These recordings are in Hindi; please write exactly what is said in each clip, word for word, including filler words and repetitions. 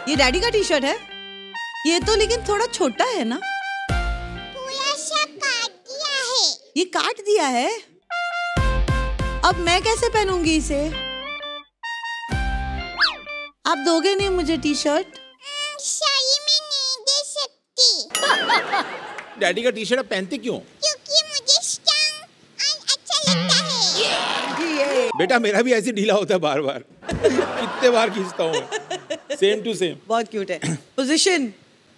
ये डैडी का टी शर्ट है। ये तो लेकिन थोड़ा छोटा है ना। थोड़ा सा काट दिया है। ये काट दिया है। अब मैं कैसे पहनूंगी इसे? आप दोगे नहीं मुझे टी शर्ट? सही में नहीं दे सकती। डैडी का टी शर्ट आप पहनते क्यों? क्योंकि मुझे स्टंग अच्छा लगता है। बेटा मेरा भी ऐसे ढीला होता है बार बार। कितने बार खींचता हूँ मैं। Same to same. बहुत क्यूट है। Position.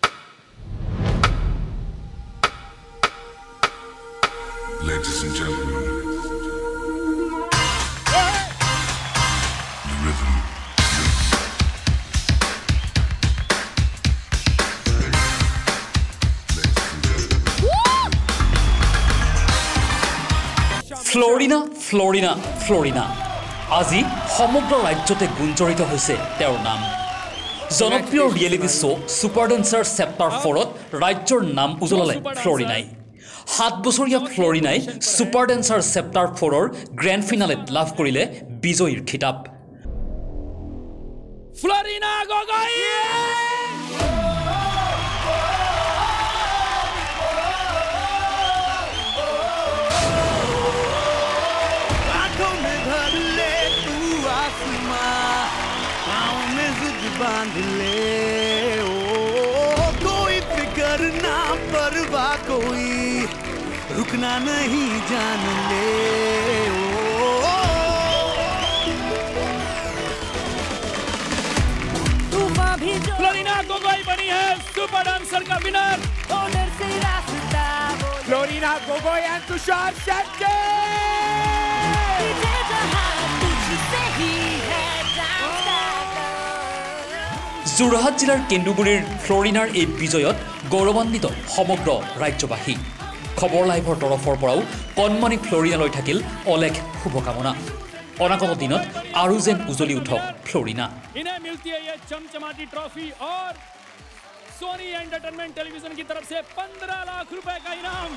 Ladies and gentlemen, the rhythm. Florina Florina Florina আজি সমগ্ৰ ৰাজ্যতে গুঞ্জৰিত হৈছে তেওঁৰ নাম। জনপ্ৰিয় reality show' super dancer chapter ফ'ৰত ৰাজ্যৰ নাম উজ্বলালে ফ্লোৰিনাই। সাত বছৰীয়া ফ্লোৰিনাই ছুপাৰ ডেন্সাৰ চেপ্টাৰ ফ'ৰৰ গ্ৰেণ্ড ফিনালেত লাভ কৰিলে বিজয়ীৰ খিতাপ। ফ্লোরিনা গগৈ बांध ले ओ, कोई फिकर ना परवाह कोई रुकना नहीं जान ले ओ, फ्लोरिना गोगोई बनी है सुपर डांसर का विनर। फ्लोरिना गोगोई एंड तुषार शेट्टी। যোৰহাট জিলাৰ কেন্দুগুৰিৰ ফ্লোৰিনাৰ এই বিজয়ত গৌৰৱান্বিত সমগ্ৰ ৰাজ্যবাসী। খবৰ লাইভৰ তৰফৰ পৰাও কণমানি ফ্লোৰিনালৈ থাকিল অলেখ শুভকামনা। অনাগত দিনত আৰু যেন উজলি উঠক ফ্লোৰিনা। इन्हें मिलती है ये चमचमाती ट्रॉफी और सोनी एंटरटेनमेंट टेलीविजन की तरफ से पंद्रह लाख रुपए का इनाम।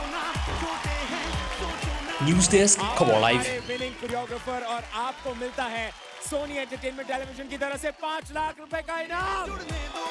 न्यूज डेस्क खबर लाइव। विनिंग कोरियोग्राफर और आपको मिलता है सोनी एंटरटेनमेंट टेलीविजन की तरफ से पांच लाख रुपए का इनाम।